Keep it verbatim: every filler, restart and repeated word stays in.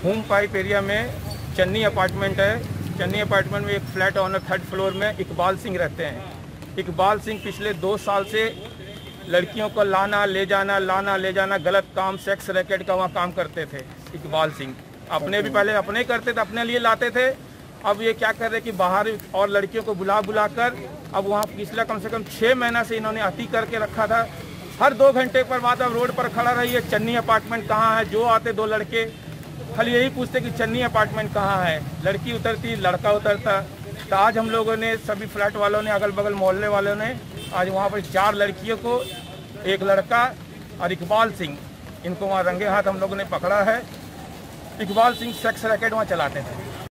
Home pipe area में Channi apartment है। Channi apartment में एक फ्लैट ऑनर थर्ड फ्लोर में इकबाल सिंह रहते हैं। इकबाल सिंह पिछले दो साल से लड़कियों को लाना ले जाना लाना ले जाना गलत काम, सेक्स रैकेट का वहाँ काम करते थे। इकबाल सिंह अपने भी पहले अपने करते थे, अपने लिए लाते थे। अब ये क्या कर रहे कि बाहर और लड़कियों को बुला बुला कर अब वहाँ पिछला कम से कम छः महीना से इन्होंने अति करके रखा था। हर दो घंटे पर बाद अब रोड पर खड़ा रही है, चन्नी अपार्टमेंट कहाँ है। जो आते दो लड़के खाली यही पूछते कि चन्नी अपार्टमेंट कहाँ है। लड़की उतरती, लड़का उतरता। तो आज हम लोगों ने, सभी फ्लैट वालों ने, अगल बगल मोहल्ले वालों ने आज वहाँ पर चार लड़कियों को, एक लड़का और इकबाल सिंह, इनको वहाँ रंगे हाथ हम लोगों ने पकड़ा है। इकबाल सिंह सेक्स रैकेट वहाँ चलाते थे।